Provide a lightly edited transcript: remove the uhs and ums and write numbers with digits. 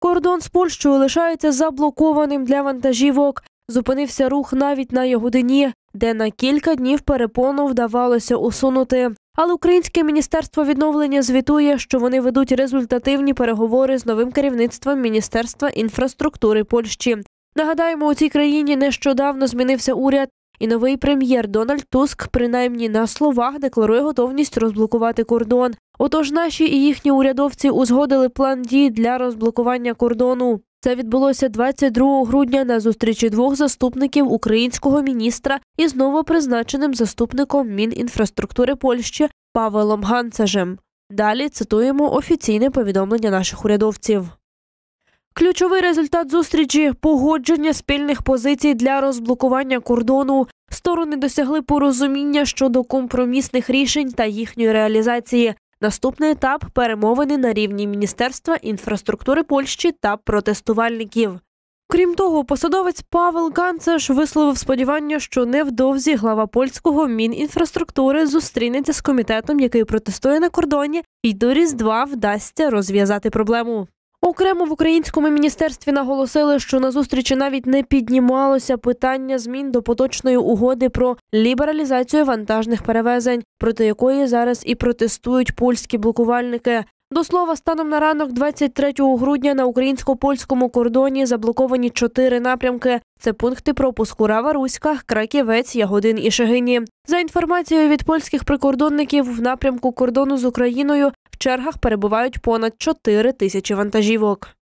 Кордон з Польщею лишається заблокованим для вантажівок. Зупинився рух навіть на Ягодині, де на кілька днів перепону вдавалося усунути. Але Українське міністерство відновлення звітує, що вони ведуть результативні переговори з новим керівництвом Міністерства інфраструктури Польщі. Нагадаємо, у цій країні нещодавно змінився уряд, і новий прем'єр Дональд Туск, принаймні на словах, декларує готовність розблокувати кордон. Отож, наші і їхні урядовці узгодили план дій для розблокування кордону. Це відбулося 22 грудня на зустрічі двох заступників українського міністра із новопризначеним заступником Мінінфраструктури Польщі Павелом Ганцажем. Далі цитуємо офіційне повідомлення наших урядовців. Ключовий результат зустрічі – погодження спільних позицій для розблокування кордону. Сторони досягли порозуміння щодо компромісних рішень та їхньої реалізації. Наступний етап – перемовини на рівні Міністерства інфраструктури Польщі та протестувальників. Крім того, посадовець Павел Ганцаж висловив сподівання, що невдовзі глава польського Мінінфраструктури зустрінеться з комітетом, який протестує на кордоні, і до Різдва вдасться розв'язати проблему. Окремо в українському міністерстві наголосили, що на зустрічі навіть не піднімалося питання змін до поточної угоди про лібералізацію вантажних перевезень, проти якої зараз і протестують польські блокувальники. До слова, станом на ранок 23 грудня на українсько-польському кордоні заблоковані 4 напрямки. Це пункти пропуску Рава-Руська, Краківець, Ягодин і Шегині. За інформацією від польських прикордонників, в напрямку кордону з Україною в чергах перебувають понад 4 тисячі вантажівок.